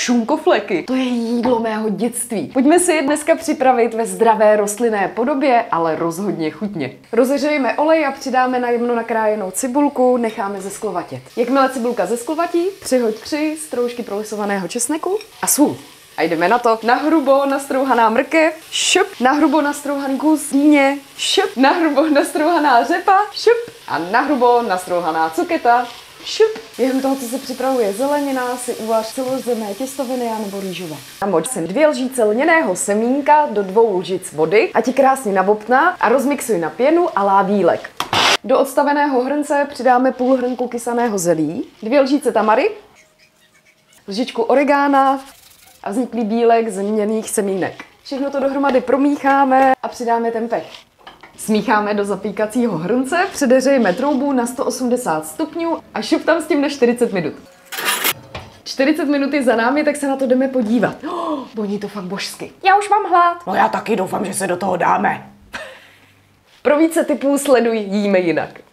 Šunkofleky. To je jídlo mého dětství. Pojďme si je dneska připravit ve zdravé rostlinné podobě, ale rozhodně chutně. Rozehřejeme olej a přidáme na jemno nakrájenou cibulku, necháme zesklovatět. Jakmile cibulka zesklovatí, přihoď 3 stroužky prolisovaného česneku a sůl. A jdeme na to. Nahrubo nastrouhaná mrkev, šup, nahrubo nastrouhaný kus dýně, šup, nahrubo nastrouhaná řepa, šup a nahrubo nastrouhaná cuketa, šup. Během toho, co se připravuje zelenina, si uvař celozrnné těstoviny nebo rýžové. Namoč sem 2 lžíce lněného semínka do 2 lžic vody a ti krásně nabobtná a rozmixuj na pěnu a lávílek. Do odstaveného hrnce přidáme půl hrnku kysaného zelí, 2 lžíce tamary, lžičku oregána a vzniklý bílek z lněných semínek. Všechno to dohromady promícháme a přidáme tempeh. Smícháme do zapíkacího hrnce, předehřejeme troubu na 180 stupňů a šup tam s tím na 40 minut. 40 minut je za námi, tak se na to jdeme podívat. Voní to fakt božsky. Já už mám hlad. No já taky doufám, že se do toho dáme. Pro více tipů sleduj Jíme jinak.